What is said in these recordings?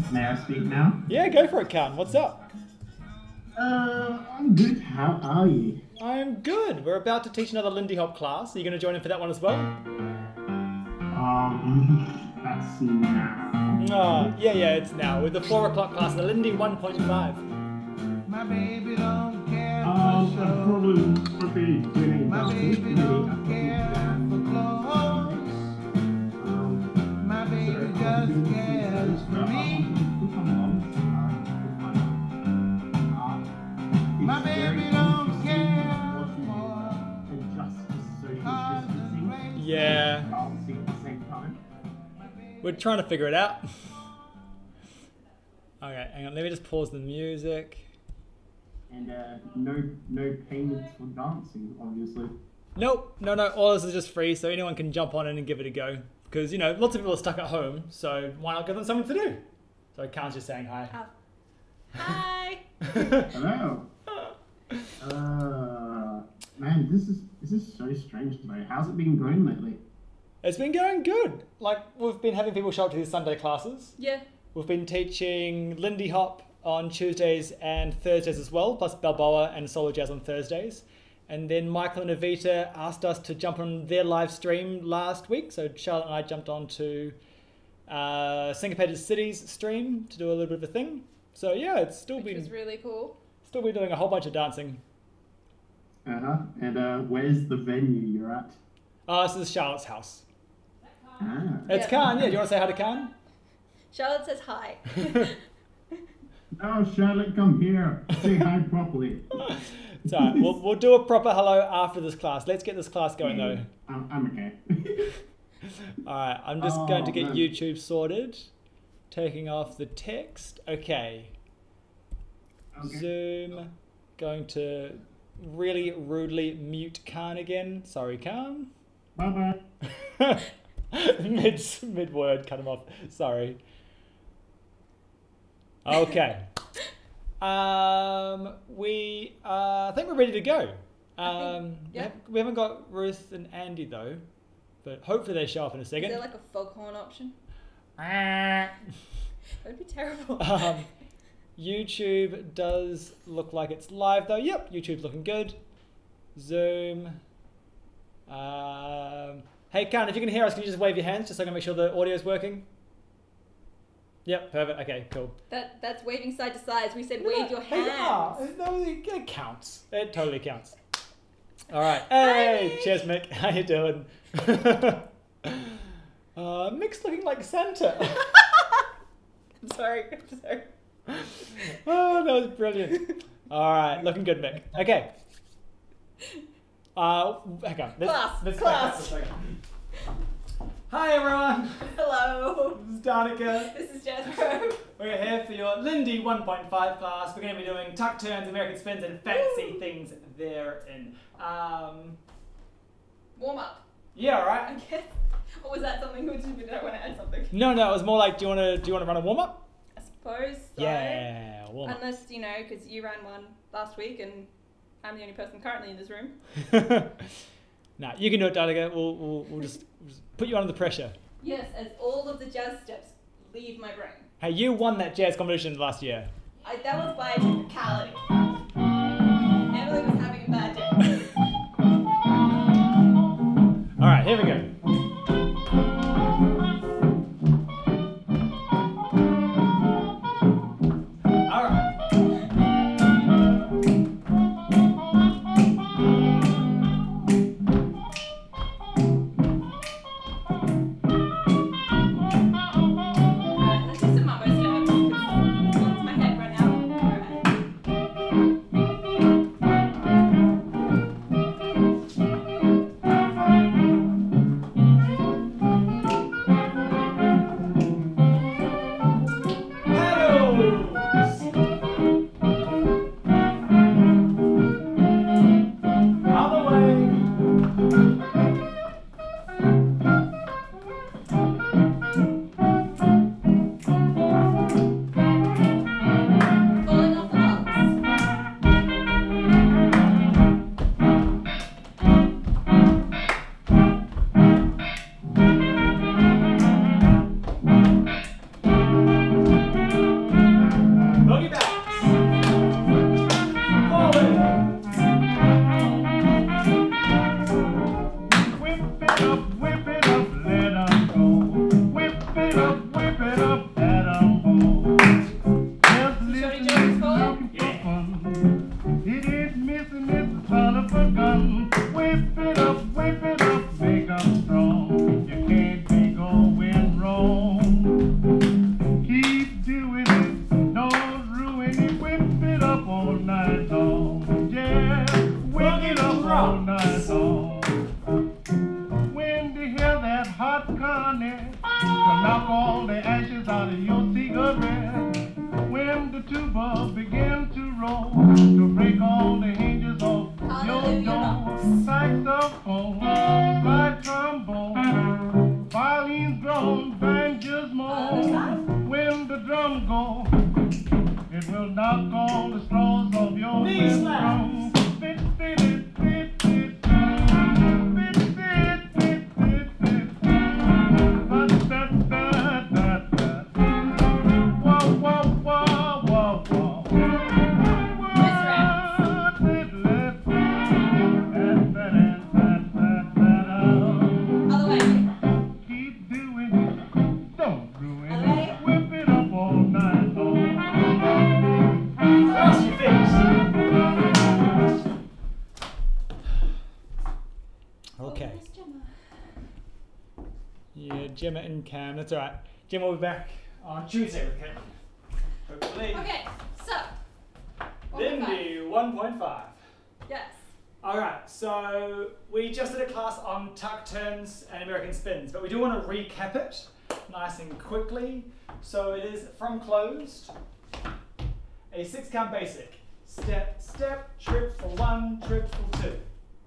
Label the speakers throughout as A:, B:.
A: May I speak now?
B: Yeah, go for it, Khan. What's up?
A: I'm good. How are you?
B: I'm good. We're about to teach another Lindy Hop class. Are you going to join in for that one as well?
A: That's now.
B: Oh, yeah, it's now. With the 4 o'clock class, the Lindy 1.5.
C: My baby don't care
A: I
C: for shows.
A: probably would be doing
C: My baby don't care for clothes. My baby just cares for me. My baby don't care for cars and races.
B: Yeah,
A: Dancing at the same time.
B: we're trying to figure it out. Okay, hang on. Let me just pause the music.
A: And no payments for dancing, obviously.
B: Nope, no, all this is just free, so anyone can jump on in and give it a go. Because, you know, lots of people are stuck at home, so why not give them something to do? So Khan's just saying hi.
D: Hi.
A: Hello. Man, this is so strange today. How's it been going lately?
B: It's been going good. Like, we've been having people show up to these Sunday classes.
D: Yeah.
B: We've been teaching Lindy Hop on Tuesdays and Thursdays as well, plus Balboa and Solo Jazz on Thursdays. And then Michael and Avita asked us to jump on their live stream last week, so Charlotte and I jumped on to Syncopated Cities stream to do a little bit of a thing. So yeah, it's still
D: Which was really cool.
B: been doing a whole bunch of dancing.
A: And where's the venue you're at?
B: This is Charlotte's house.
A: Ah.
B: It's
D: Yeah.
B: Khan, yeah. Do you want to say hi to Khan?
D: Charlotte says hi.
A: Oh, Charlotte, come here. Say hi properly.
B: It's alright. We'll do a proper hello after this class. Let's get this class going though.
A: I'm okay.
B: Alright, I'm just going to get
A: man.
B: YouTube sorted. Taking off the text. Okay.
A: Okay.
B: Zoom. Going to really rudely mute Khan again. Sorry, Khan.
A: Bye-bye.
B: Mid word, cut him off. Sorry. Okay. We I think we're ready to go.
D: Yeah.
B: We haven't got Ruth and Andy though, but hopefully they show up in a
D: Is
B: second.
D: there like a foghorn option?
B: Um,
D: That would be terrible.
B: YouTube does look like it's live though. Yep, YouTube's looking good. Zoom. Hey, Khan, if you can hear us, can you just wave your hands just so I can make sure the audio is working? Yep, perfect. Okay, cool.
D: That's waving side to side. We said wave your hands.
B: No, it counts. It totally counts. All right. Hey,
D: Hi.
B: cheers, Mick. How you doing? Mick's looking like Santa.
D: I'm sorry.
B: Oh, that was brilliant. All right, looking good, Mick. Okay. Hang on.
D: Class.
B: Let's back up for a second. Hi, everyone.
D: Hello.
B: This is Danica.
D: This is Jasper.
B: We're here for your Lindy 1.5 class. We're going to be doing tuck turns, American spins, and fancy things therein.
D: Warm up.
B: Yeah,
D: I
B: right.
D: guess. Or was that something which did I want to add something?
B: No, it was more like, do you want to run a warm up?
D: I suppose so.
B: Yeah, warm up.
D: Unless, you know, because you ran one last week and I'm the only person currently in this room.
B: Nah, you can do it, Danica. We'll just put you under the pressure.
D: Yes, as all of the jazz steps leave my brain.
B: Hey, you won that jazz competition last year.
D: That was by technicality. Emily was having a bad day.
B: All right, here we go. All right.
D: Alright, let's do some mambo steps. Once my head run out. Alright.
C: knock all the ashes out of your cigarette. When the tuba begin to roll, to break all the hinges off your door. Saxophone, slide trombone, violins, drums, banjos, moan. When the drum go, it will knock all the straws off your drum. Fit, fit, it, fit, fit.
B: Okay. Yeah, Gemma and Cam, that's alright. Gemma will be back on Tuesday with Cam. Hopefully.
D: Okay, so.
B: Lindy, 1.5.
D: Yes.
B: Alright, so we just did a class on tuck turns and American spins, but we do want to recap it nice and quickly. So it is from closed, a 6-count basic. Step, step, trip for 1, trip for 2.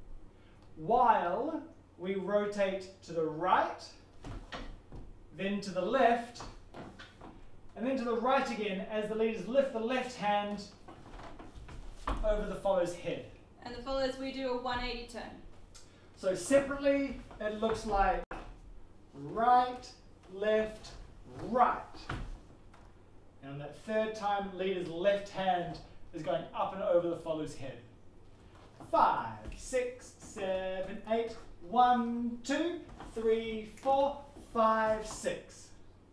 B: While we rotate to the right, then to the left, and then to the right again as the leaders lift the left hand over the follow's head.
D: And the followers, we do a 180 turn.
B: So separately, it looks like right, left, right. And on that third time, leader's left hand is going up and over the follow's head. 5, 6, 7, 8, 1, 2, 3, 4, 5, 6.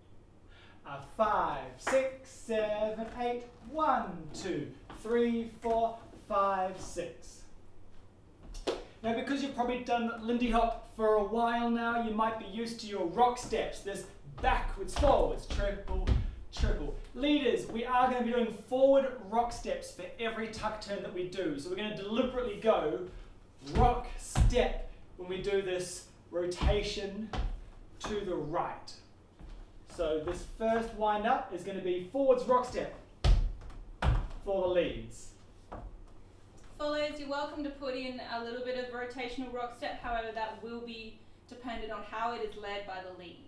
B: 5, 6, 7, 8, 1, 2, 3, 4, 5, 6. Now, because you've probably done Lindy Hop for a while now, you might be used to your rock steps. This backwards, forwards, triple, triple. Leaders, we are going to be doing forward rock steps for every tuck turn that we do. So we're going to deliberately go rock step when we do this rotation to the right. So this first wind up is going to be forwards rock step for the leads.
D: Followers, you're welcome to put in a little bit of rotational rock step, however that will be dependent on how it is led by the lead.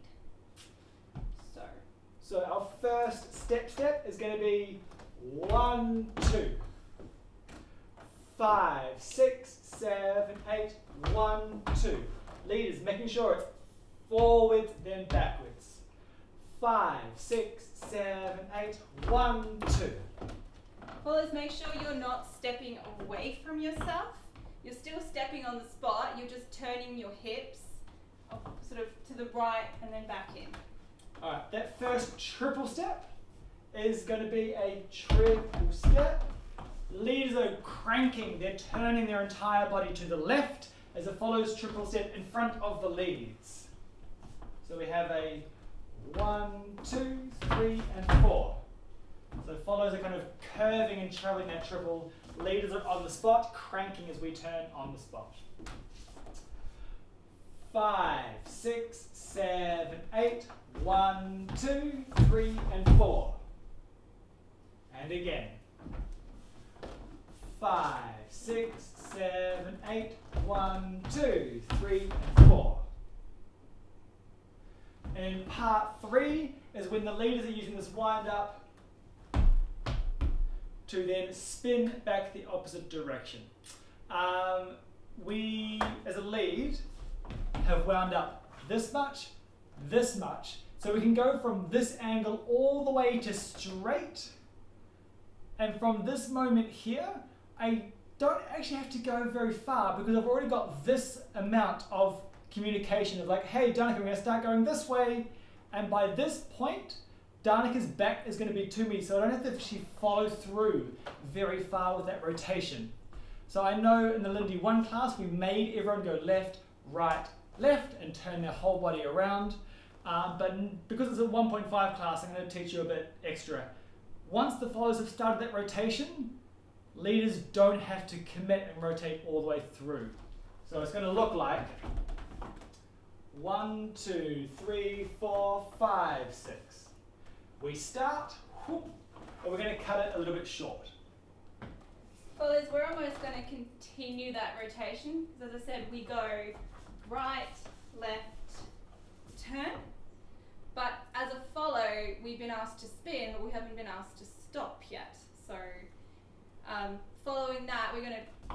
B: So our first step is going to be 1, 2, 5, 6, 7, 8, 1, 2. Leaders, making sure it's forwards then backwards. 5, 6, 7, 8, 1, 2.
D: Followers, make sure you're not stepping away from yourself. You're still stepping on the spot. You're just turning your hips sort of to the right and then back in.
B: Alright, that first triple step is going to be a triple step. Leaders are cranking, they're turning their entire body to the left as it follows triple step in front of the leads. So we have a 1, 2, 3, and 4. So followers are kind of curving and traveling that triple. Leaders are on the spot, cranking as we turn on the spot. 5, 6, 7, 8, 1, 2, 3, and 4. And again. 5, 6, 7, 8, 1, 2, 3, and 4. And part 3 is when the leaders are using this wind up to then spin back the opposite direction. We, as a lead, have wound up this much, so we can go from this angle all the way to straight, and from this moment here, I don't actually have to go very far because I've already got this amount of communication of like, hey Danica, we're going to start going this way, and by this point, Danica's back is going to be to me, so I don't have to actually follow through very far with that rotation. So I know in the Lindy 1 class, we made everyone go left, right, left, and turn their whole body around. But because it's a 1.5 class, I'm going to teach you a bit extra. Once the followers have started that rotation, leaders don't have to commit and rotate all the way through. So it's going to look like 1, 2, 3, 4, 5, 6. We start, whoop, and we're going to cut it a little bit short.
D: Well, Liz, we're almost going to continue that rotation. Because as I said, we go right, left, turn. But as a follow, we've been asked to spin, but we haven't been asked to stop yet. So following that, we're going to,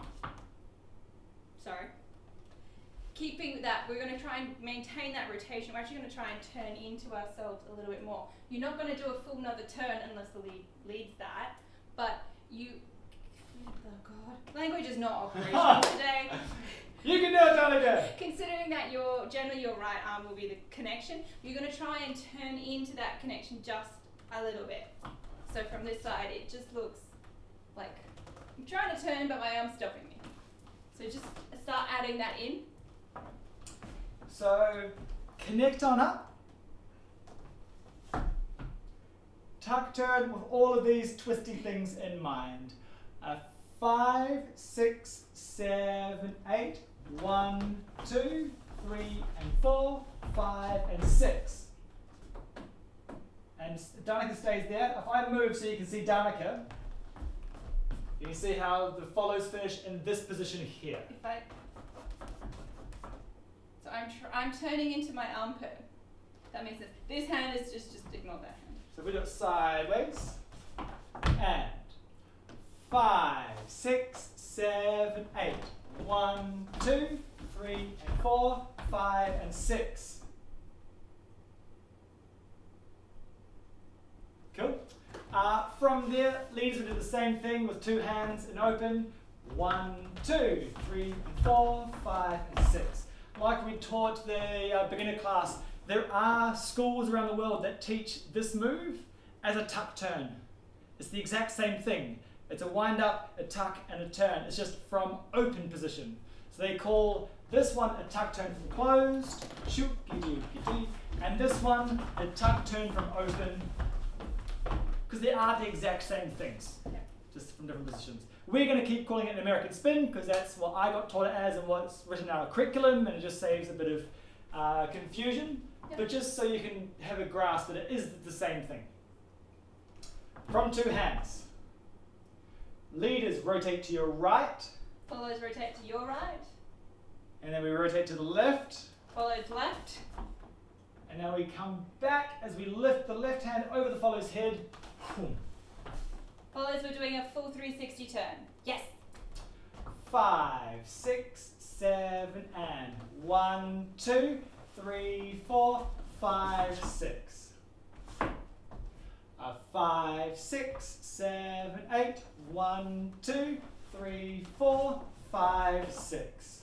D: keeping that, we're going to try and maintain that rotation. We're actually going to try and turn into ourselves a little bit more. You're not going to do a full another turn unless the lead leads that, but you, oh God, language is not operational today.
B: You can do it, Danica!
D: Considering that generally your right arm will be the connection, you're going to try and turn into that connection just a little bit. So from this side, it just looks like I'm trying to turn, but my arm's stopping me. So just start adding that in.
B: So connect on up. Tuck turn with all of these twisty things in mind. 5, 6, 7, 8. 1, 2, 3, and 4, 5, and 6. And Danica stays there. If I move so you can see Danica, you can see how the follows finish in this position here.
D: So I'm turning into my armpit. That makes sense. This hand is just ignore that hand.
B: So we do it sideways. And 5, 6, 7, 8. 1, 2, 3, and 4, 5, and 6. Cool. From there, leaders will do the same thing with 2 hands and open. 1, 2, 3, and 4, 5, and 6. Like we taught the beginner class, there are schools around the world that teach this move as a tuck turn. It's the exact same thing. It's a wind up, a tuck, and a turn. It's just from open position. So they call this one a tuck turn from closed, shoot, and this one a tuck turn from open, because they are the exact same things, just from different positions. We're going to keep calling it an American spin, because that's what I got taught it as and what's written in our curriculum, and it just saves a bit of confusion, but just so you can have a grasp that it is the same thing. From 2 hands. Leaders rotate to your right.
D: Follows rotate to your right.
B: And then we rotate to the left.
D: Follows left.
B: And now we come back as we lift the left hand over the follow's head.
D: Follows, we're doing a full 360 turn. Yes.
B: 5, 6, 7, and 1, 2, 3, 4, 5, 6. 5, 6, 7, 8. 1, 2, 3, 4, 5, 6.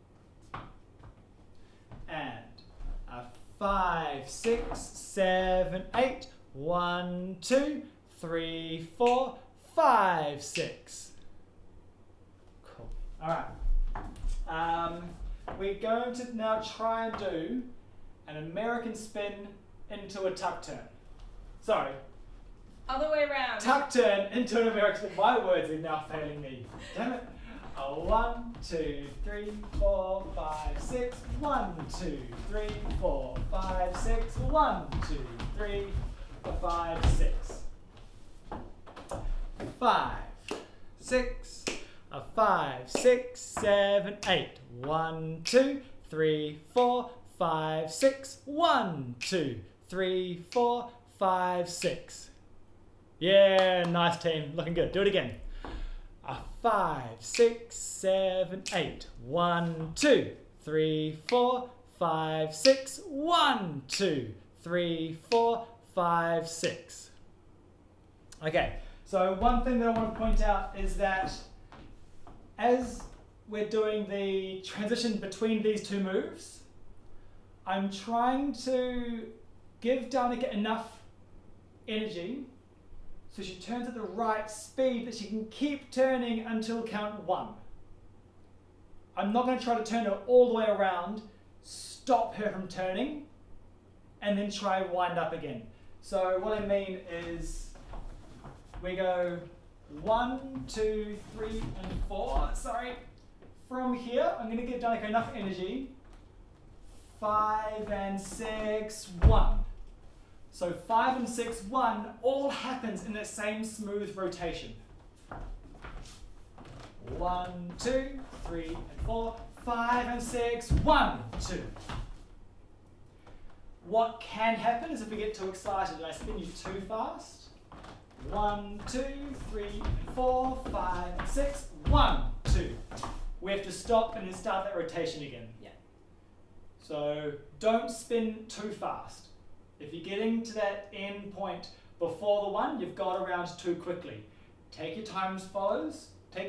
B: And 5, 6, 7, 8. 1, 2, 3, 4, 5, 6. Cool. All right. We're going to now try and do an American spin into a tuck turn. Sorry.
D: Other way around.
B: Tuck turn into an American spin. My words are now failing me. Damn it. 1, 2, 3, 4, 5, 6. 1, 2, 3, 4, 5, 6. 1, 2, 3, 4, 5, 6. 5, 6, 5, 6, 7, 8. 1, 2, 3, 4, 5, 6. 1, 2, 3, 4, 5, 6. Yeah, nice team. Looking good. Do it again. 5, 6, 7, 8. 1, 2, 3, 4, 5, 6. 1, 2, 3, 4, 5, 6. Okay, so one thing that I want to point out is that as we're doing the transition between these two moves, I'm trying to give Danica enough energy so she turns at the right speed that she can keep turning until count 1. I'm not going to try to turn her all the way around, stop her from turning, and then try wind up again. So what I mean is we go 1, 2, 3, and 4. Sorry. From here, I'm going to give Danica enough energy 5 and 6, 1. So 5 and 6, 1 all happens in that same smooth rotation. 1, 2, 3 and 4, 5 and 6, 1, 2. What can happen is if we get too excited and I spin you too fast. 1, 2, 3 and 4, 5 and 6, 1, 2. We have to stop and then start that rotation again.
D: Yeah.
B: So don't spin too fast. If you're getting to that end point before the 1, you've got around too quickly. Take your time follows,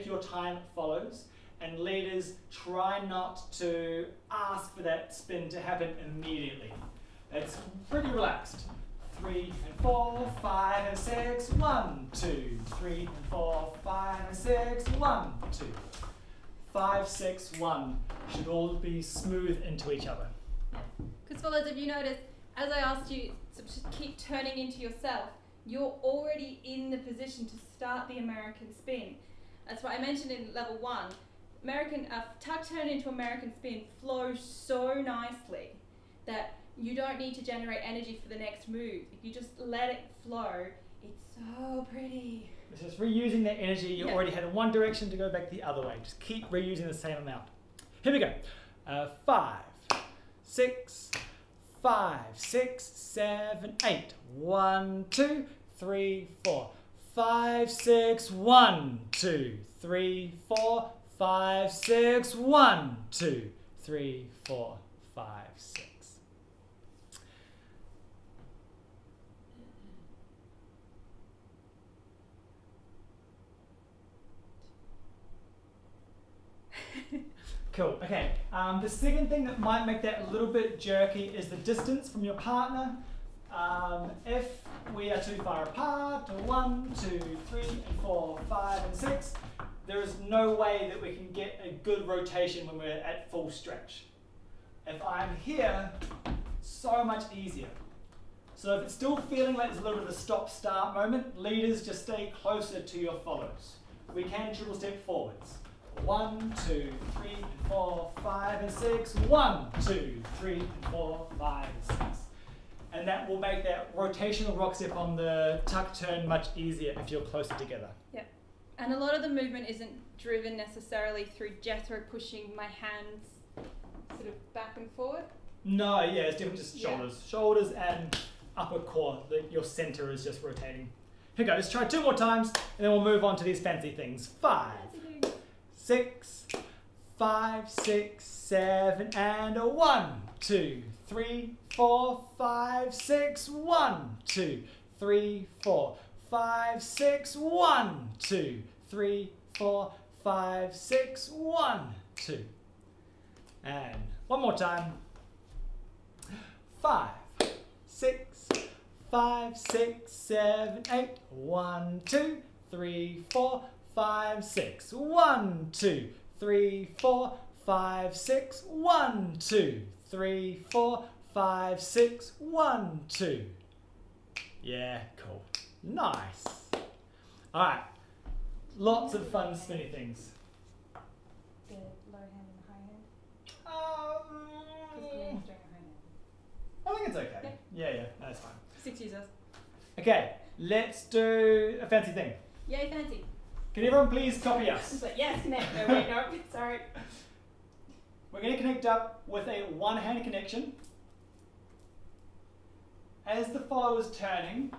B: and leaders try not to ask for that spin to happen immediately. It's pretty relaxed. 3 and 4, 5 and 6, 1, 2, 3 and 4, 5 and 6, 1, 2. 5, 6, 1 should all be smooth into each other.
D: Because fellas, if you notice, as I asked you to keep turning into yourself, you're already in the position to start the American spin. That's what I mentioned in level 1. Tuck turn into American spin flows so nicely that you don't need to generate energy for the next move. If you just let it flow, it's so pretty.
B: It's just reusing that energy you already had in one direction to go back the other way. Just keep reusing the same amount. Here we go. 5, 6, 5, 6, 7, 8. 1, 2, 3, 4. 5, 6, 1, 2, 3, 4. 5, 6, 1, 2, 3, 4, 5, 6. Cool, okay. The second thing that might make that a little bit jerky is the distance from your partner. If we are too far apart, 1, 2, 3, and 4, 5, and 6, there is no way that we can get a good rotation when we're at full stretch. If I'm here, so much easier. So if it's still feeling like there's a little bit of a stop-start moment, leaders just stay closer to your follows. We can triple step forwards. 1, 2, 3, and 4, 5, and 6. 1, 2, 3, and 4, 5, and 6. And that will make that rotational rock step on the tuck turn much easier if you're closer together.
D: Yep. And a lot of the movement isn't driven necessarily through Jethro pushing my hands sort of back and forward.
B: No, yeah, it's definitely just shoulders. Shoulders and upper core. Your center is just rotating. Here we go. Let's try 2 more times, and then we'll move on to these fancy things. 5, 6, 5, 6, 7, and 1, 2, 3, 4, 5, 6, 1, 2, 3, 4, 5, 6, 1, 2, 3, 4, 5, 6, 1, 2. And one more time. 5, 6, 5, 6, 7, 8. 1, 2, 3, 4, 5, 6. 1, 2, 3, 4, 5, 6. 1, 2, 3, 4, 5, 6. 1, 2. Yeah, cool. Nice. All right. Lots of fun spinny things.
D: The low hand and the high hand. Because Glenn's doing a high hand.
B: I think it's okay. Yeah, that's fine.
D: 6 users.
B: Okay, let's do a fancy thing.
D: Yay, fancy.
B: Can everyone please copy us?
D: But yes, connect. No, wait, no, sorry.
B: We're going to connect up with a one-hand connection. As the follow is turning,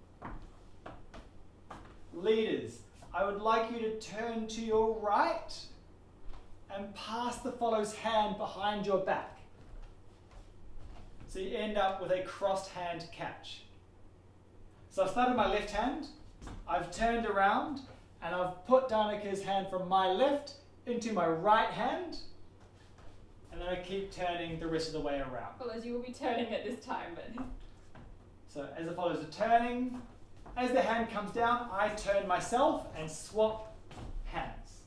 B: leaders, I would like you to turn to your right and pass the follow's hand behind your back. So you end up with a crossed hand catch. So I've started my left hand, I've turned around, and I've put Danica's hand from my left into my right hand, and then I keep turning the rest of the way around.
D: Well, as you will be turning at this time, but...
B: So as the followers are turning, as the hand comes down, I turn myself and swap hands.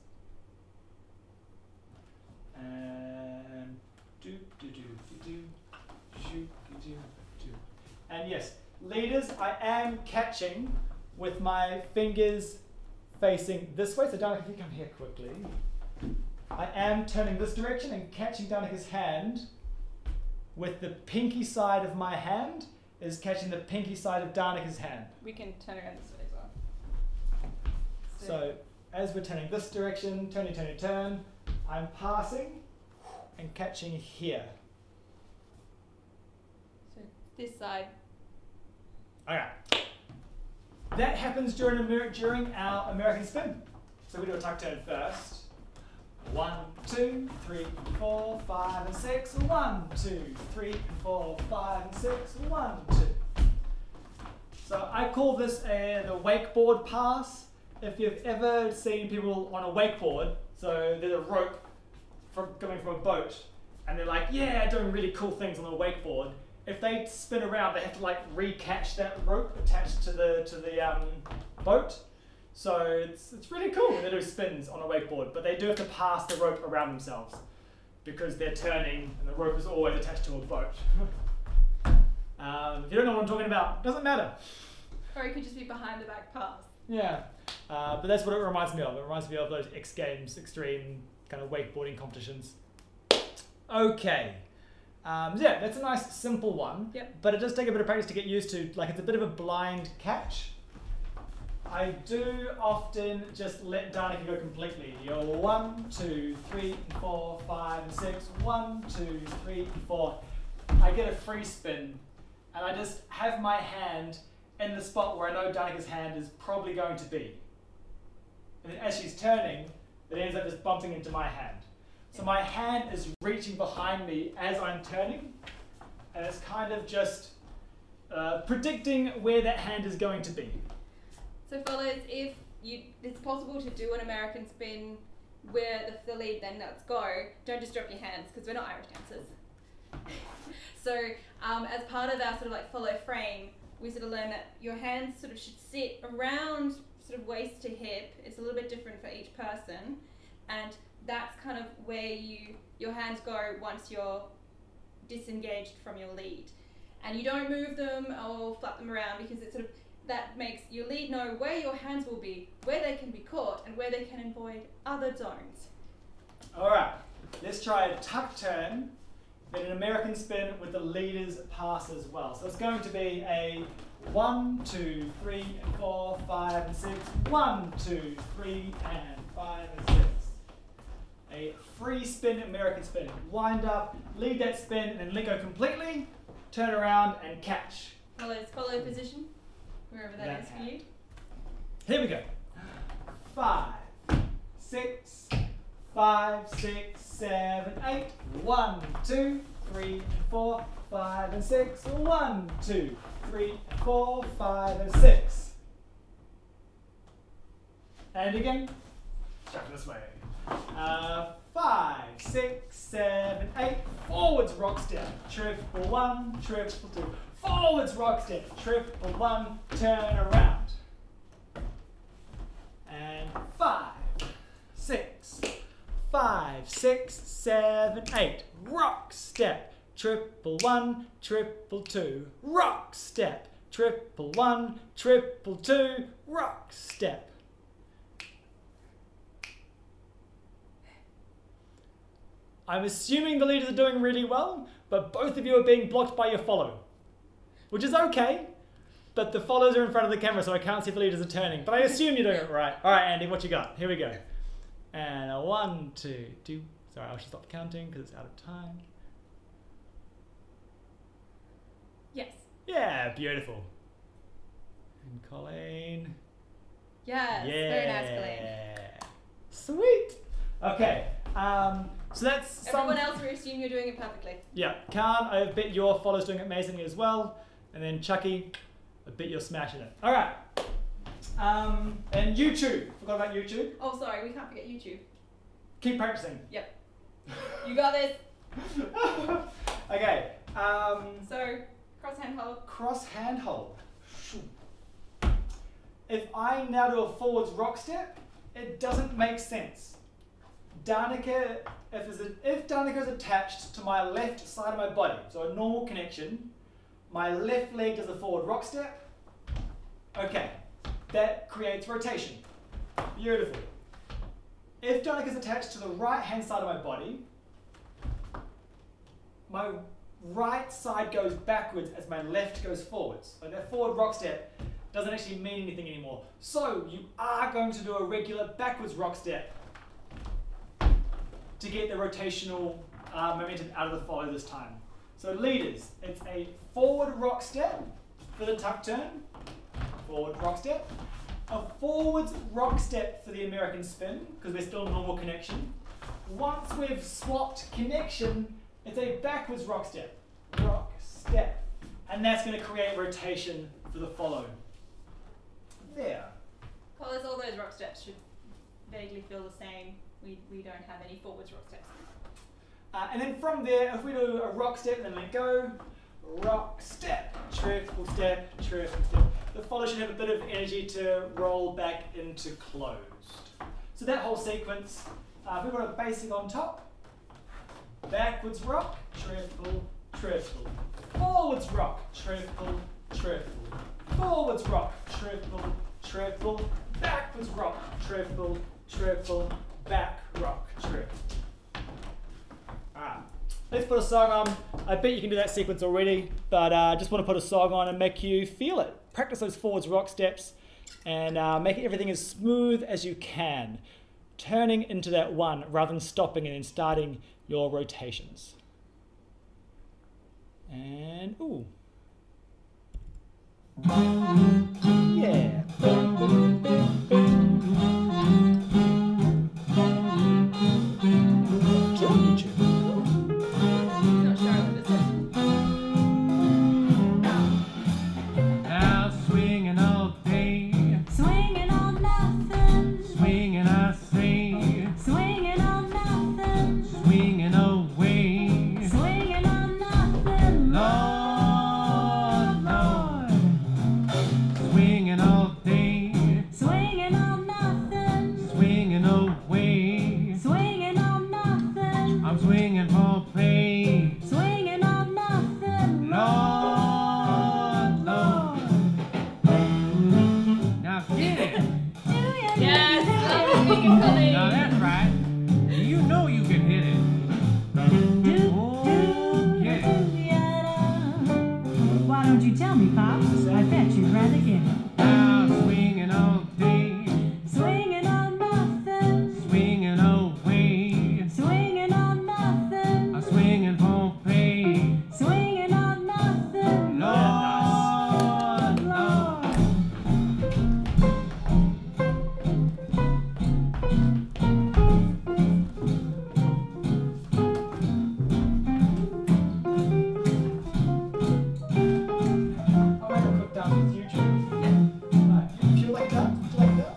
B: And do do do do do, shoot do do. And yes, leaders, I am catching with my fingers facing this way. So Danica, if you come here quickly, I am turning this direction and catching Danica's hand with the pinky side of my hand is catching the pinky side of Danika's hand.
D: We can turn around this way as well.
B: So as we're turning this direction, turn, I'm passing and catching here.
D: So this side.
B: Okay. That happens during our American spin. So we do a tuck turn first. 1, 2, 3, 4, 5, and 6. 1, 2, 3, 4, 5, and 6. 1, 2. So I call this the wakeboard pass. If you've ever seen people on a wakeboard, so there's a rope coming from a boat, and they're like, yeah, doing really cool things on the wakeboard. If they spin around, they have to like re-catch that rope attached to the boat. So it's really cool when they do spins on a wakeboard, but they do have to pass the rope around themselves because they're turning and the rope is always attached to a boat. If you don't know what I'm talking about, it doesn't matter.
D: Or it could just be behind the back pass.
B: Yeah, but that's what it reminds me of. It reminds me of those X Games extreme kind of wakeboarding competitions. Okay. Yeah, that's a nice simple one.
D: Yep.
B: But it does take a bit of practice to get used to. Like, it's a bit of a blind catch. I do often just let Danica go completely. You're 1, 2, 3, 4, 5, and 6. 1, 2, 3, 4. I get a free spin, and I just have my hand in the spot where I know Danica's hand is probably going to be. And then as she's turning, it ends up just bumping into my hand. So my hand is reaching behind me as I'm turning, and it's kind of just predicting where that hand is going to be.
D: So fellas, if it's possible to do an American spin where the lead then lets go, don't just drop your hands because we're not Irish dancers. So as part of our sort of like follow frame, we sort of learn that your hands sort of should sit around sort of waist to hip. It's a little bit different for each person, and that's kind of where your hands go once you're disengaged from your lead. And you don't move them or flap them around because it's sort of that makes your lead know where your hands will be, where they can be caught, and where they can avoid other zones.
B: Alright, let's try a tuck turn, then an American spin with the leader's pass as well. So it's going to be a 1, 2, 3, 4, 5, and 6. 1, 2, 3, and 5, and 6. A free spin American spin. Wind up, lead that spin, and then let go completely, turn around, and catch.
D: Fellas, follow position, wherever that is for you.
B: Here we go. 5, 6, 5, 6, 7, 8. 1, 2, 3, 4, 5, and 6. 1, 2, 3, 4, 5, and 6. And again. Chuck this way. 5, 6, 7, 8. Forwards rock step. Triple 1, triple 2. Forwards rock step. Triple 1. Turn around. And 5, 6, 5, 6, 7, 8. Rock step. Triple 1, triple 2. Rock step. Triple 1, triple 2. Rock step. I'm assuming the leaders are doing really well, but both of you are being blocked by your follow. Which is okay, but the follows are in front of the camera, so I can't see if the leaders are turning. But I assume you're doing it right. All right, Andy, what you got? Here we go. And a 1, 2, 2. Sorry, I should stop counting because it's out of time.
D: Yes.
B: Yeah, beautiful. And Colleen.
D: Yes,
B: Yeah.
D: very nice, Colleen.
B: Sweet. Okay. So that's
D: Everyone else, we assume you're doing it perfectly.
B: Yeah, Khan, I bet your follow's doing it amazingly as well. And then Chucky, I bet you're smashing it. All right. And YouTube. Forgot about YouTube.
D: Oh, sorry, we can't forget YouTube.
B: Keep practicing.
D: Yep. You got this.
B: Okay.
D: So, cross hand hold.
B: Cross hand hold. If I now do a forwards rock step, it doesn't make sense. Danica, if Danica is attached to my left side of my body, so a normal connection, my left leg does a forward rock step. Okay, that creates rotation. Beautiful. If Danica is attached to the right hand side of my body, my right side goes backwards as my left goes forwards. So that forward rock step doesn't actually mean anything anymore. So you are going to do a regular backwards rock step to get the rotational momentum out of the follow this time. So leaders, it's a forward rock step for the tuck turn, forward rock step, a forwards rock step for the American spin, because we're still normal connection. Once we've swapped connection, it's a backwards rock step, and that's going to create rotation for the follow. There.
D: Colours, all those rock steps should vaguely feel the same. We don't have any forwards rock steps.
B: And then from there, if we do a rock step and then let go, rock step, triple step, triple step. The follow should have a bit of energy to roll back into closed. So that whole sequence, if we've got a basic on top, backwards rock, triple, triple. Forwards rock, triple, triple. Forwards rock, triple, triple. Backwards rock, triple, triple. Back rock, triple. Alright, let's put a song on. I bet you can do that sequence already, but I just want to put a song on and make you feel it. Practice those forwards rock steps and make everything as smooth as you can. Turning into that one rather than stopping and then starting your rotations. And, ooh. Yeah.
D: Not sure what this is.
C: Now swinging all day,
E: Swinging on nothing,
C: swinging I say,
E: swinging on nothing,
C: swinging away.
E: swinging on nothing.
C: Lord, Lord, swinging all day,
E: Swinging on nothing,
C: swinging away.
E: swinging on nothing,
C: I'm swinging for play.
E: swinging on nothing.
C: Lord, Lord. Now get it.
E: Do you
D: Yes, I was speaking Colleen.
C: Now that's right. You know you can hit it. Oh, get it.
E: Why don't you tell me, Pops? I bet you'd rather get it.
C: Now swinging all day,
E: Swinging on nothing,
C: swinging away.
E: swinging on nothing,
C: I'm swinging for pay.
E: swinging on nothing.
C: Lord, Lord.
B: I'll make a quick dance with you, Jim. If you like that, would you like that?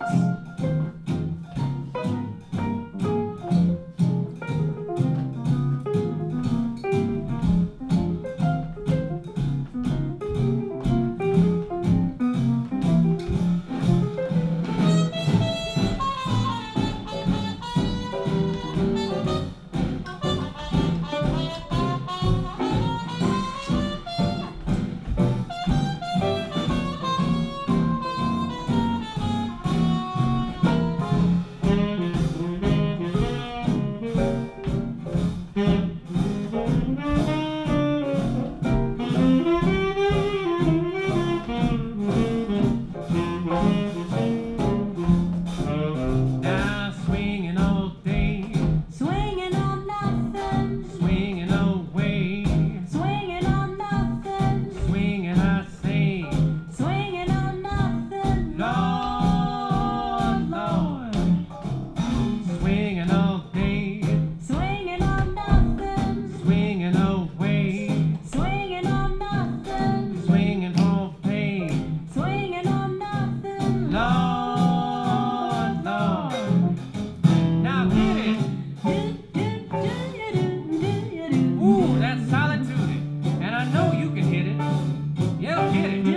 C: Now swinging all day,
E: Swinging on nothing,
C: swinging away.
E: swinging on nothing,
C: Swinging I say,
E: swinging on nothing.
C: Lord, Lord. Swinging all day,
E: Swinging on nothing,
C: swinging away.
E: swinging on nothing,
C: Swinging for pay.
E: swinging on nothing.
C: Lord, Lord. Now get it. Ooh, that's solitude. And I know you can hit it. Yeah, get it.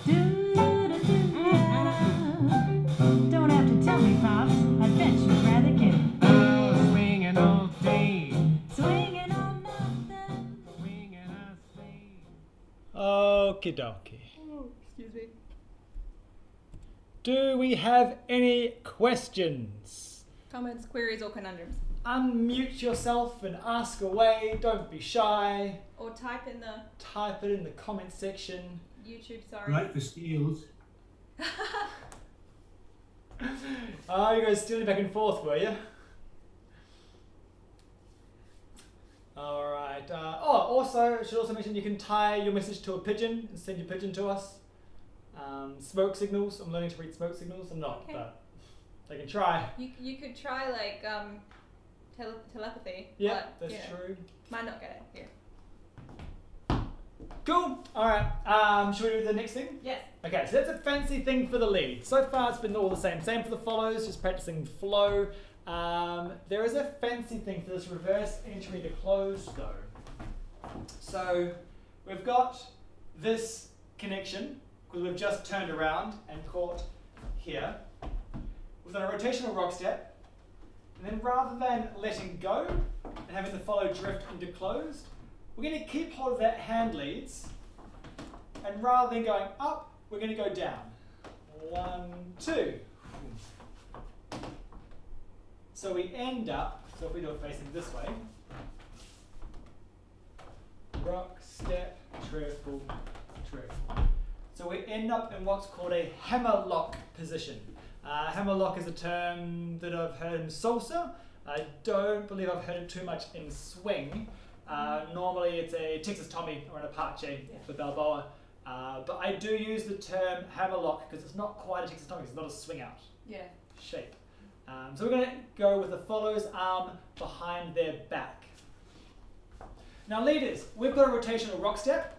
E: Don't have to tell me, Pops. I bet you'd rather get it.
C: Oh, swinging all day,
E: Swinging on nothing.
C: swinging I say.
B: Okie dokie.
D: Excuse me.
B: Do we have any questions?
D: Comments, queries, or conundrums?
B: unmute yourself and ask away. Don't be shy.
D: Or type in the
B: Type it in the comment section.
D: YouTube, sorry.
A: Right for skills.
B: Oh, you guys stealing back and forth, were you? Alright. Also, I should also mention you can tie your message to a pigeon and send your pigeon to us. Smoke signals. I'm learning to read smoke signals. I'm not,
D: Okay.
B: but I can try.
D: You could try like telepathy.
B: Yeah,
D: but,
B: that's true.
D: Might not get it here.
B: Cool. Alright. Should we do the next thing?
D: Yes.
B: Okay, so that's a fancy thing for the lead. So far it's been all the same. Same for the follows, just practicing flow. There is a fancy thing for this reverse entry to close though. So we've got this connection, because we've just turned around and caught here. We've done a rotational rock step, and then rather than letting go and having the follow drift into closed, we're going to keep hold of that hand leads, and rather than going up, we're going to go down. 1, 2. So we end up, so if we do it facing this way, rock, step, triple, triple. So we end up in what's called a hammerlock position. Hammerlock is a term that I've heard in salsa. I don't believe I've heard it too much in swing. Normally it's a Texas Tommy or an Apache for Balboa. But I do use the term hammerlock because it's not quite a Texas Tommy, it's not a swing out shape. So we're going to go with the follows arm behind their back. Now leaders, we've got a rotational rock step.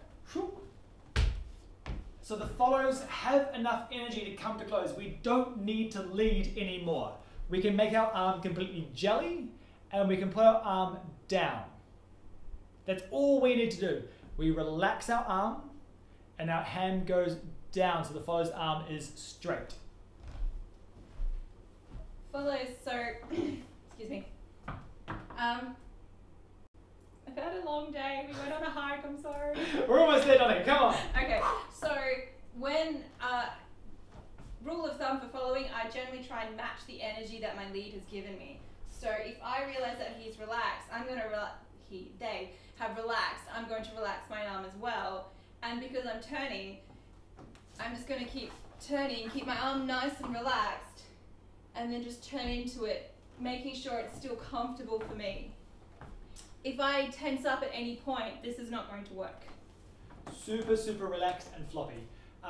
B: So the follows have enough energy to come to close. We don't need to lead anymore. We can make our arm completely jelly and we can put our arm down. That's all we need to do. We relax our arm and our hand goes down so the follow's arm is straight.
D: Follows, so, excuse me. I've had a long day. We went on a hike, I'm sorry.
B: We're almost there, Donnie, come on.
D: Okay, so when, rule of thumb for following, I generally try and match the energy that my lead has given me. So if I realize that he's relaxed, I'm going to they have relaxed, I'm going to relax my arm as well. And because I'm turning, I'm just going to keep turning, keep my arm nice and relaxed, and then just turn into it, making sure it's still comfortable for me. If I tense up at any point, this is not going to work.
B: Super, super relaxed and floppy.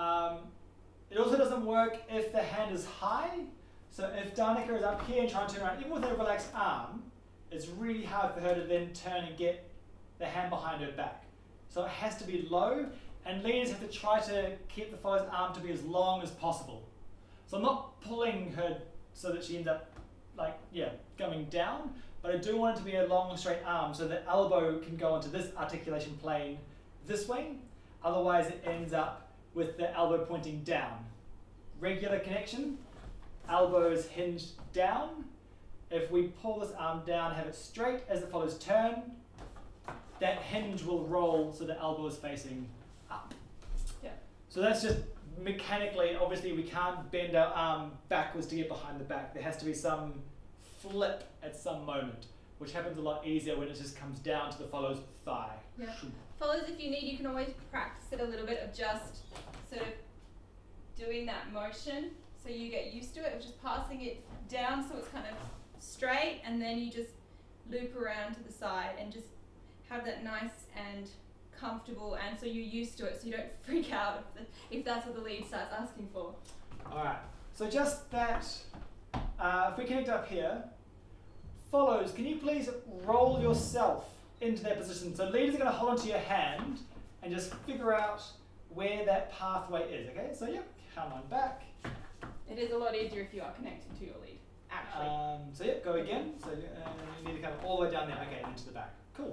B: It also doesn't work if the hand is high. So if Danica is up here and trying to turn around, even with a relaxed arm, it's really hard for her to then turn and get the hand behind her back. So it has to be low, and leaders have to try to keep the follow's arm to be as long as possible. So I'm not pulling her so that she ends up going down, but I do want it to be a long straight arm so the elbow can go onto this articulation plane this way. Otherwise it ends up with the elbow pointing down. Regular connection, elbows hinged down. If we pull this arm down, have it straight as the follows turn, that hinge will roll so the elbow is facing up.
D: Yeah.
B: So that's just mechanically, obviously we can't bend our arm backwards to get behind the back. There has to be some flip at some moment, which happens a lot easier when it just comes down to the follow's thigh.
D: Yeah. Follows, if you need, you can always practice it a little bit of just sort of doing that motion so you get used to it, of just passing it down so it's kind of straight, and then you just loop around to the side and just have that nice and comfortable, and so you're used to it so you don't freak out if that's what the lead starts asking for.
B: Alright, so just that, if we connect up here, follows, can you please roll yourself into that position? So leaders are going to hold onto your hand and just figure out where that pathway is, okay? So yep, come on back.
D: It is a lot easier if you are connected to your lead, actually.
B: So yep, go again. So you need to come all the way down there, okay, and into the back. Cool.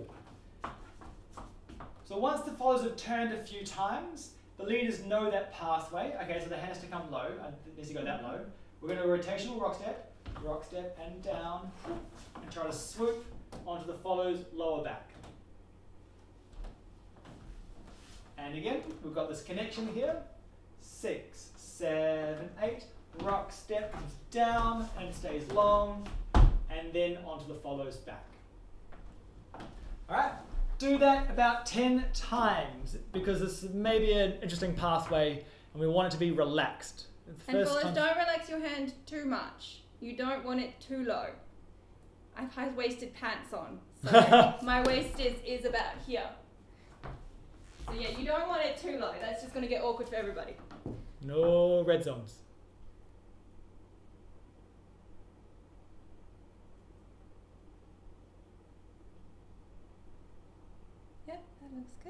B: So once the follows have turned a few times, the leaders know that pathway. Okay, so the hand has to come low, it needs to go that low. We're going to do a rotational rock step and down, and try to swoop onto the follow's lower back. And again, we've got this connection here. 6, 7, 8, rock step comes down and stays long, and then onto the follows back. Alright, do that about 10 times because this may be an interesting pathway and we want it to be relaxed.
D: And fellas, don't relax your hand too much. You don't want it too low. I have high-waisted pants on, so my waist is about here. So yeah, you don't want it too low. That's just going to get awkward for everybody.
B: No red zones.
D: Yep, that looks good.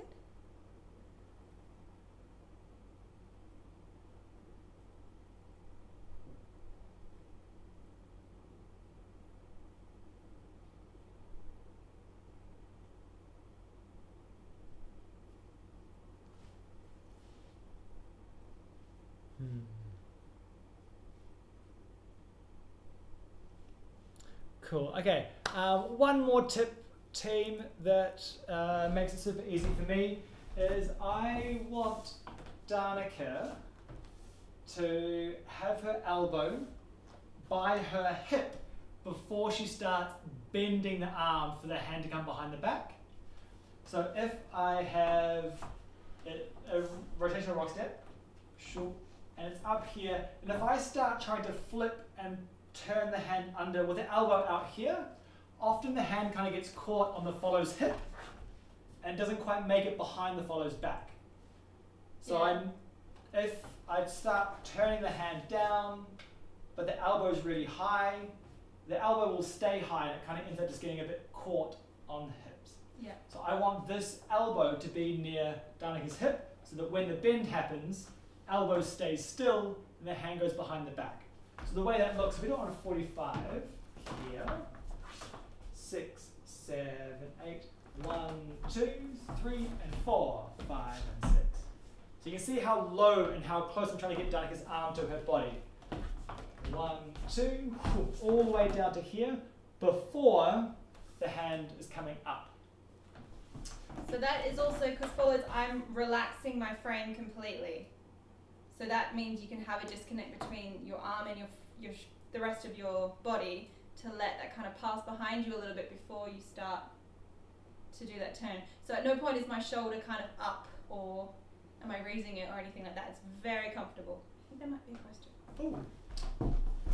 B: Cool. Okay. One more tip, team, that makes it super easy for me is I want Danica to have her elbow by her hip before she starts bending the arm for the hand to come behind the back. So if I have a rotational rock step, and it's up here, and if I start trying to flip and turn the hand under with the elbow out here, often the hand kind of gets caught on the follow's hip and doesn't quite make it behind the follow's back. So if I start turning the hand down, but the elbow is really high, the elbow will stay high and it kind of ends up just getting a bit caught on the hips.
D: Yeah.
B: So I want this elbow to be near Danica's hip so that when the bend happens, elbow stays still and the hand goes behind the back. So the way that looks, if we do it on a 45 here, 6, 7, 8, 1, 2, 3, and 4, 5, and 6. So you can see how low and how close I'm trying to get Danica's arm to her body. 1, 2, all the way down to here before the hand is coming up.
D: So that is also because follows I'm relaxing my frame completely. So that means you can have a disconnect between your arm and the rest of your body to let that kind of pass behind you a little bit before you start to do that turn. So at no point is my shoulder kind of up or am I raising it or anything like that. It's very comfortable. I think there might be a question.
B: Ooh.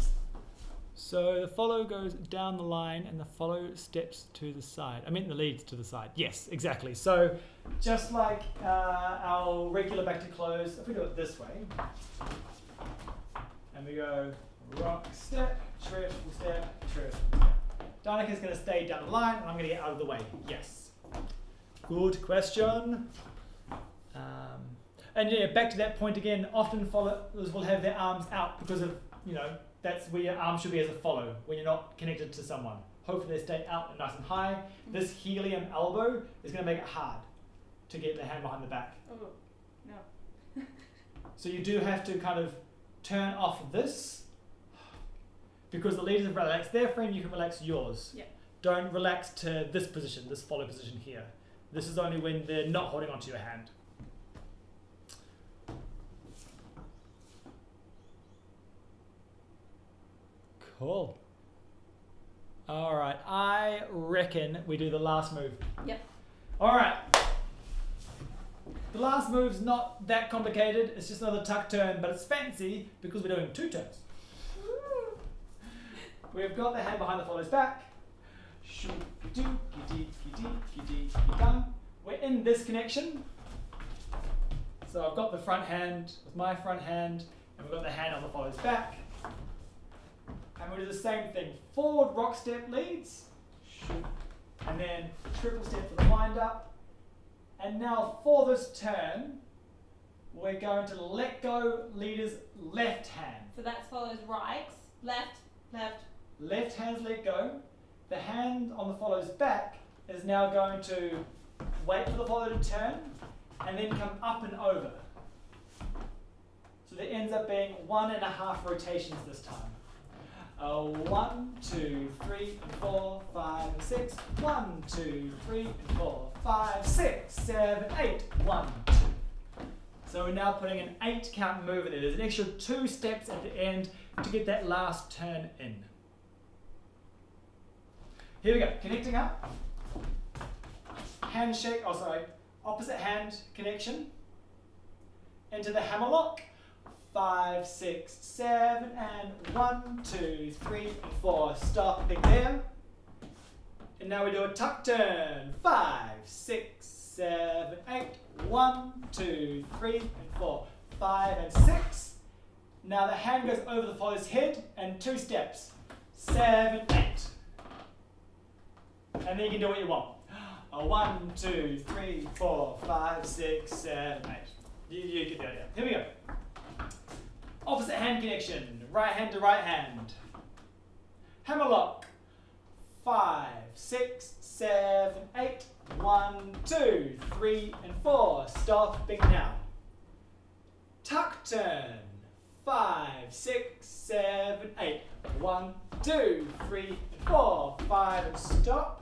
B: So the follow goes down the line and the follow steps to the side. I mean the leads to the side. Yes, exactly. So just like our regular back to close, if we do it this way, and we go rock, step, triple step, triple step. Danica's going to stay down the line and I'm going to get out of the way. Yes. Good question. And yeah, back to that point again, often followers will have their arms out because of, that's where your arm should be as a follow when you're not connected to someone. Hopefully they stay out and nice and high. This helium elbow is going to make it hard to get the hand behind the back.
D: Oh, no.
B: So you do have to kind of turn off this because the leaders have relaxed their frame, you can relax yours.
D: Yeah.
B: Don't relax to this position, this follow position here. This is only when they're not holding onto your hand. Cool. All right, I reckon we do the last move.
D: Yep.
B: All right. The last move's not that complicated. It's just another tuck turn, but it's fancy because we're doing 2 turns. We've got the hand behind the follow's back. We're in this connection. So I've got the front hand with my front hand, and we've got the hand on the follow's back. And we'll do the same thing. Forward rock step leads, and then triple step for the wind up. And now for this turn, we're going to let go leader's left hand.
D: So that follows right, left, left.
B: Left hand's let go. The hand on the follow's back is now going to wait for the follow to turn and then come up and over. So there ends up being 1.5 rotations this time. 1, 2, 3, 4, 5, 6. 1, 2, 3, 4, 5, 6, 7, 8. 1, 2. So we're now putting an 8 count move in there. There's an extra 2 steps at the end to get that last turn in. Here we go. Connecting up. Handshake. Oh, sorry. Opposite hand connection. Into the hammerlock. 5, 6, 7, and 1, 2, 3, and 4. Stopping there. And now we do a tuck turn. 5, 6, 7, 8. 1, 2, 3, and 4. 5 and 6. Now the hand goes over the follow's head and 2 steps. 7, 8. And then you can do what you want. 1, 2, 3, 4, 5, 6, 7, 8. You get the idea. Here we go. Opposite hand connection. Right hand to right hand. Hammerlock. 5, 6, 7, 8. 1, 2, 3, and 4. Stopping now. Tuck turn. 5, 6, 7, 8. 1, 2, 3, and 4. 5, and stop.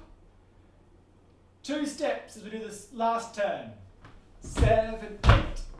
B: 2 steps as we do this last turn. 7, 8.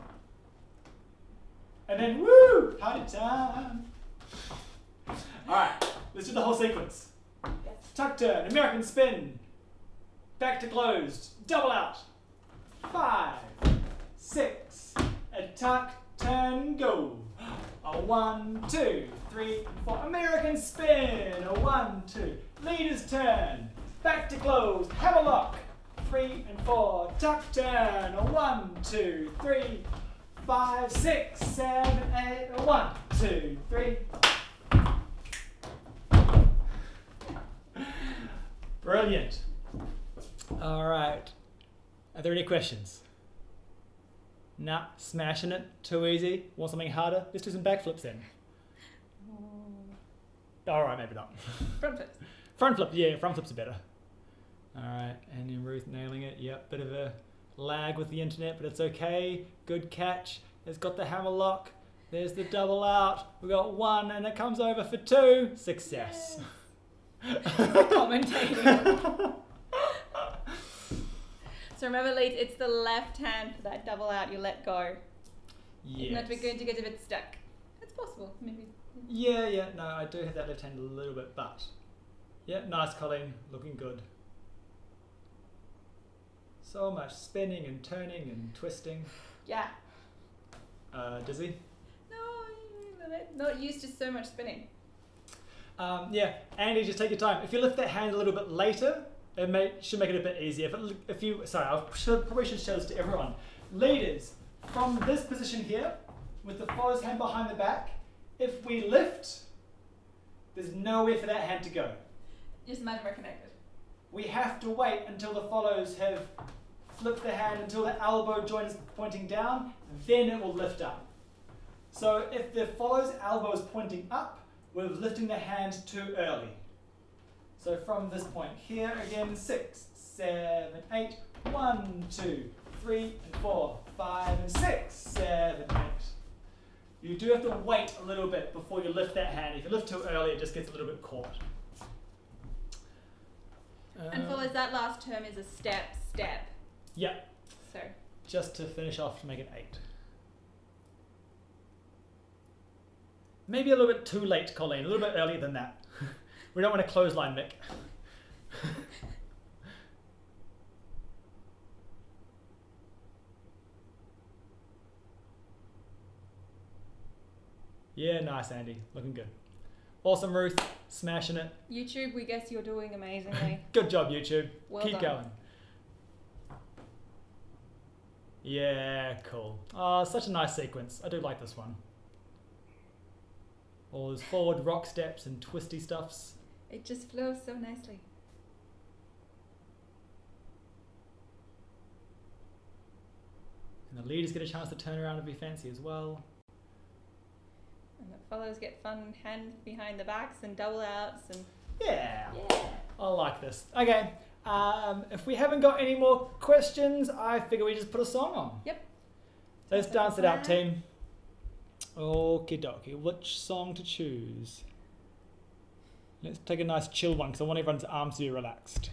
B: And then woo! Party time. Alright, let's do the whole sequence.
D: Yes.
B: Tuck turn, American spin. Back to closed. Double out. 5, 6. A tuck turn, go. A 1, 2, 3, 4. American spin. A 1, 2. Leader's turn. Back to closed. Hammerlock. 3 and 4. Tuck turn. A 1, 2, 3, 5, 6, 7, 8. A 1, 2, 3. Brilliant. All right. Are there any questions? Nah, smashing it. Too easy. Want something harder? Let's do some backflips then. All right, maybe not.
D: Front flips.
B: Front flip, yeah, front flips are better. All right, Andy and Ruth nailing it. Yep, bit of a lag with the internet, but it's okay. Good catch. It's got the hammer lock. There's the double out. We got 1, and it comes over for 2. Success.
D: Commentating. So remember, Leeds, it's the left hand for that double out. You let go.
B: Yes.
D: Not to be going to get a bit stuck. It's possible, maybe.
B: Yeah. No, I do have that left hand a little bit, but yeah, nice, Colleen. Looking good. So much spinning and turning and twisting.
D: Yeah.
B: Dizzy?
D: No, not used to so much spinning.
B: Yeah, Andy, just take your time. If you lift that hand a little bit later, it should make it a bit easier. Probably should show this to everyone. Leaders, from this position here, with the follow's hand behind the back, if we lift, there's nowhere for that hand to go.
D: Just imagine we're connected.
B: We have to wait until the follows have flipped the hand until the elbow joint is pointing down, then it will lift up. So if the follow's elbow is pointing up, we're lifting the hand too early. So from this point here again, 6, 7, 8, 1, 2, 3, and 4, 5, and 6, 7, 8. You do have to wait a little bit before you lift that hand. If you lift too early, it just gets a little bit caught.
D: And follows that last term is a step.
B: Yeah.
D: So.
B: Just to finish off to make it 8. Maybe a little bit too late, Colleen. A little bit earlier than that. We don't want to clothesline Mick. Yeah, nice, Andy. Looking good. Awesome, Ruth. Smashing it.
D: YouTube, we guess you're doing amazingly.
B: Good job, YouTube.
D: Well
B: Keep
D: done.
B: going. Yeah, cool. Oh, such a nice sequence. I do like this one. All those forward rock steps and twisty stuffs.
D: It just flows so nicely.
B: And the leaders get a chance to turn around and be fancy as well.
D: And the fellows get fun hands behind the backs and double outs and
B: Yeah.
D: yeah.
B: I like this. Okay. If we haven't got any more questions, I figure we just put a song on.
D: Yep.
B: So let's dance it out, team. Okie dokie. Which song to choose? Let's take a nice chill one because I want everyone's arms to be relaxed.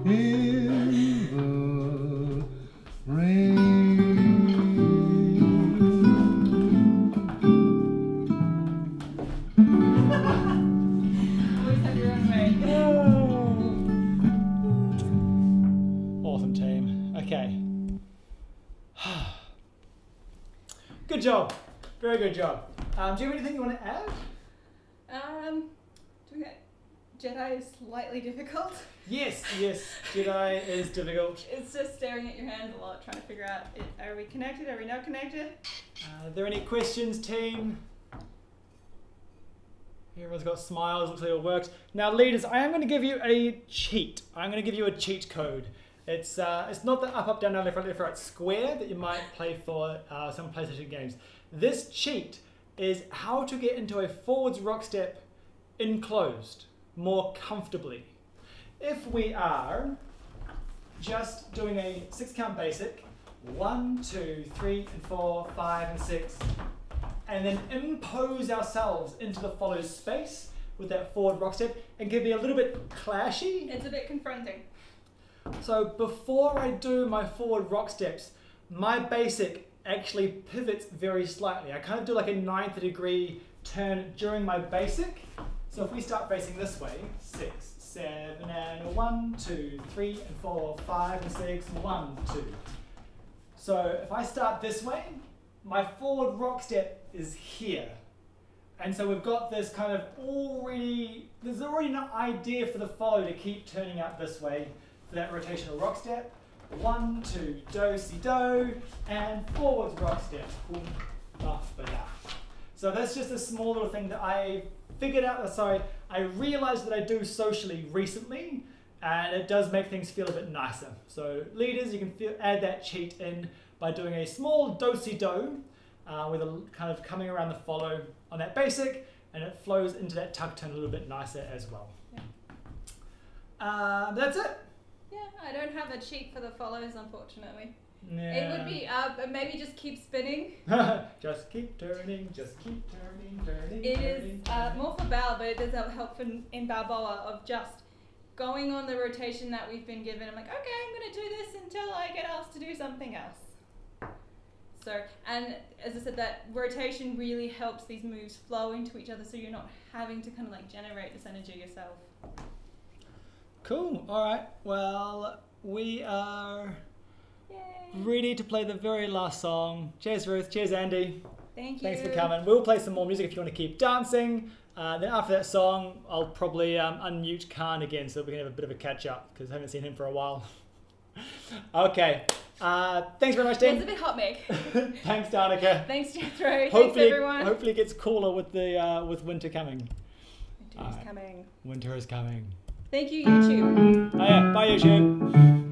C: in the rain.
D: Always have your own way.
B: Awesome team. Okay. Good job. Very good job. Do you have anything you want to add?
D: Doing that Jedi is slightly difficult.
B: Yes, Jedi is difficult.
D: It's just staring at your hands a lot, trying to figure out, are we connected, are we not connected?
B: Are there any questions, team? Everyone's got smiles, looks like it worked. Now, leaders, I am going to give you a cheat. I'm going to give you a cheat code. It's not the up, down, left, right square that you might play for some PlayStation games. This cheat is how to get into a forwards rock step enclosed more comfortably. If we are just doing a 6 count basic, 1, 2, 3, and 4, 5, and 6, and then impose ourselves into the follows space with that forward rock step, and can be a little bit clashy.
D: It's a bit confronting.
B: So before I do my forward rock steps, my basic actually pivots very slightly. I kind of do like a 90-degree turn during my basic. So if we start facing this way, 6, 7, and 1, 2, 3, and 4, 5, and 6, 1, 2. So if I start this way, my forward rock step is here. And so we've got this kind of there's already an idea for the follow to keep turning out this way for that rotational rock step. 1, 2, do, si, do, and forwards rock step. Boom, ba, ba, da. So that's just a small little thing that I figured out, I realized that I do socially recently, and it does make things feel a bit nicer. So leaders, you can add that cheat in by doing a small do-si-do with a kind of coming around the follow on that basic, and it flows into that tuck turn a little bit nicer as well.
D: Yeah.
B: That's it.
D: Yeah, I don't have a cheat for the follows, unfortunately.
B: Yeah.
D: It would be, maybe just keep spinning.
B: Just keep turning, just keep turning, turning.
D: It is more for Bal, but it does help in Balboa of just going on the rotation that we've been given. I'm like, okay, I'm going to do this until I get asked to do something else. So, and as I said, that rotation really helps these moves flow into each other, so you're not having to kind of like generate this energy yourself.
B: Cool. All right. Well, we are
D: Yay.
B: ready to play the very last song. Cheers, Ruth. Cheers, Andy.
D: Thank you.
B: Thanks for coming. We'll play some more music if you want to keep dancing. Then after that song, I'll probably unmute Khan again so we can have a bit of a catch up because I haven't seen him for a while. Okay. Thanks very much, Dan.
D: It's a bit hot, Meg.
B: Thanks, Danica.
D: Thanks, Jethro. Thanks, everyone.
B: Hopefully it gets cooler with the with winter coming.
D: Winter is coming.
B: Winter is coming.
D: Thank you, YouTube.
B: Oh yeah, bye YouTube.